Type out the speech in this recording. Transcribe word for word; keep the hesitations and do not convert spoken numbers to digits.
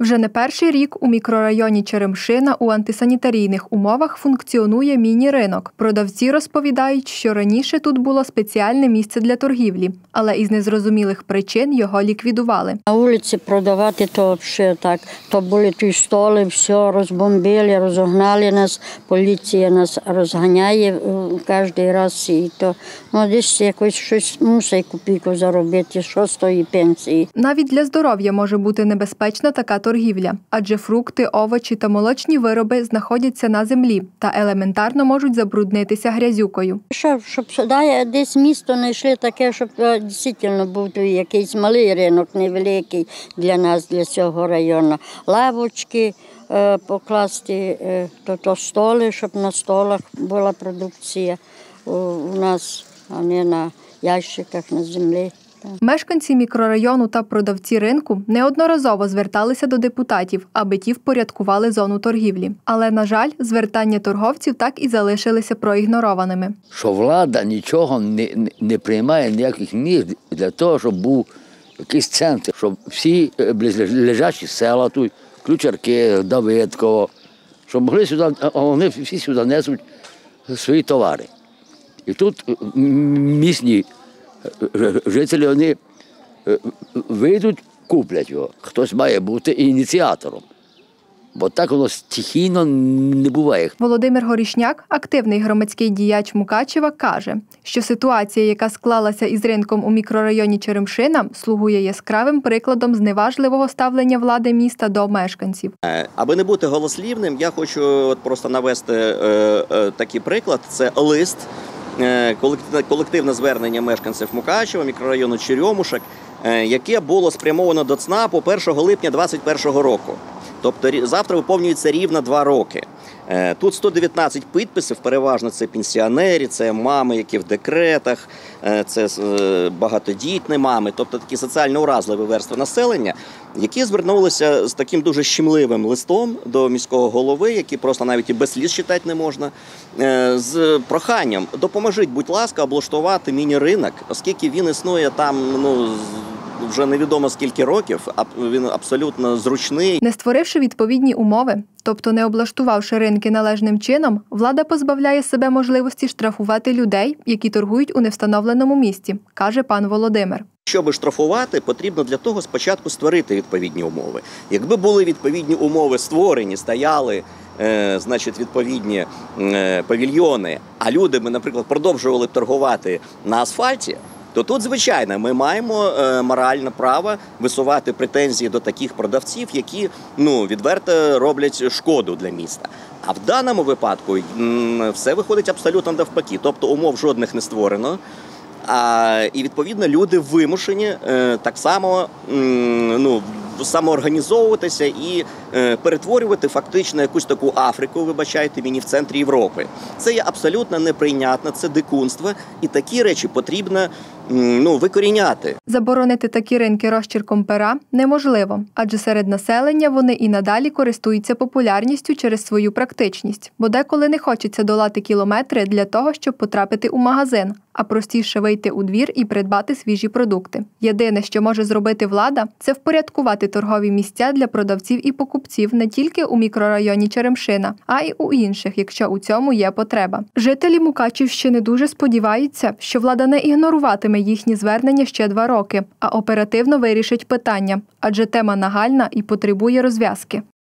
Вже не перший рік у мікрорайоні Черемшина у антисанітарійних умовах функціонує міні-ринок. Продавці розповідають, що раніше тут було спеціальне місце для торгівлі, але із незрозумілих причин його ліквідували. На вулиці продавати то взагалі так. То були ті столи, все розбомбили, розогнали нас, поліція нас розганяє кожен раз. І то, ну, десь якось щось мусить копійку заробити, що з тої пенсії. Навіть для здоров'я може бути небезпечна така торгівля, адже фрукти, овочі та молочні вироби знаходяться на землі та елементарно можуть забруднитися грязюкою. Щоб, щоб сюди десь місто знайшли таке, щоб дійсно був якийсь малий ринок, невеликий для нас, для цього району. Лавочки е, покласти, е, то, то столи, щоб на столах була продукція у, у нас, а не на ящиках на землі. Мешканці мікрорайону та продавці ринку неодноразово зверталися до депутатів, аби ті впорядкували зону торгівлі. Але, на жаль, звертання торговців так і залишилися проігнорованими. Що влада нічого не, не приймає, ніяких мір для того, щоб був якийсь центр, щоб всі близлежачі села, тут, Ключарки, Давидково, щоб могли сюди, а вони всі сюди несуть свої товари. І тут місні жителі, вони вийдуть, куплять його. Хтось має бути ініціатором, бо так воно стихійно не буває. Володимир Горішняк, активний громадський діяч Мукачева, каже, що ситуація, яка склалася із ринком у мікрорайоні Черемшина, слугує яскравим прикладом зневажливого ставлення влади міста до мешканців. Аби не бути голослівним, я хочу от просто навести е, е, такий приклад. Це лист, колективне звернення мешканців Мукачева, мікрорайону Черемушок, яке було спрямовано до ЦНАПу першого липня двадцять першого року. Тобто завтра виповнюється рівно два роки. Тут сто дев'ятнадцять підписів, переважно це пенсіонери, це мами, які в декретах, це багатодітні мами, тобто такі соціально уразливі верстви населення, які звернулися з таким дуже щемливим листом до міського голови, який просто навіть і без сліз читати не можна, з проханням: допоможіть, будь ласка, облаштувати міні-ринок, оскільки він існує там, ну, вже невідомо скільки років, а він абсолютно зручний. Не створивши відповідні умови, тобто не облаштувавши ринки належним чином, влада позбавляє себе можливості штрафувати людей, які торгують у невстановленому місці, каже пан Володимир. Щоб штрафувати, потрібно для того спочатку створити відповідні умови. Якби були відповідні умови створені, стояли, е, значить, відповідні е, павільйони, а люди би, наприклад, продовжували торгувати на асфальті, то тут, звичайно, ми маємо е, моральне право висувати претензії до таких продавців, які, ну, відверто роблять шкоду для міста. А в даному випадку м, все виходить абсолютно навпаки. Тобто умов жодних не створено. А, і, відповідно, люди вимушені е, так само м, ну, самоорганізовуватися і е, перетворювати фактично якусь таку Африку, вибачайте мені, в центрі Європи. Це є абсолютно неприйнятно, це дикунство, і такі речі потрібно м, ну, викоріняти. Заборонити такі ринки розчерком пера неможливо, адже серед населення вони і надалі користуються популярністю через свою практичність, бо деколи не хочеться долати кілометри для того, щоб потрапити у магазин, а простіше вийти у двір і придбати свіжі продукти. Єдине, що може зробити влада, це впорядкувати торгові місця для продавців і покупців не тільки у мікрорайоні Черемшина, а й у інших, якщо у цьому є потреба. Жителі Мукачівщини дуже сподіваються, що влада не ігноруватиме їхні звернення ще два роки, а оперативно вирішить питання, адже тема нагальна і потребує розв'язки.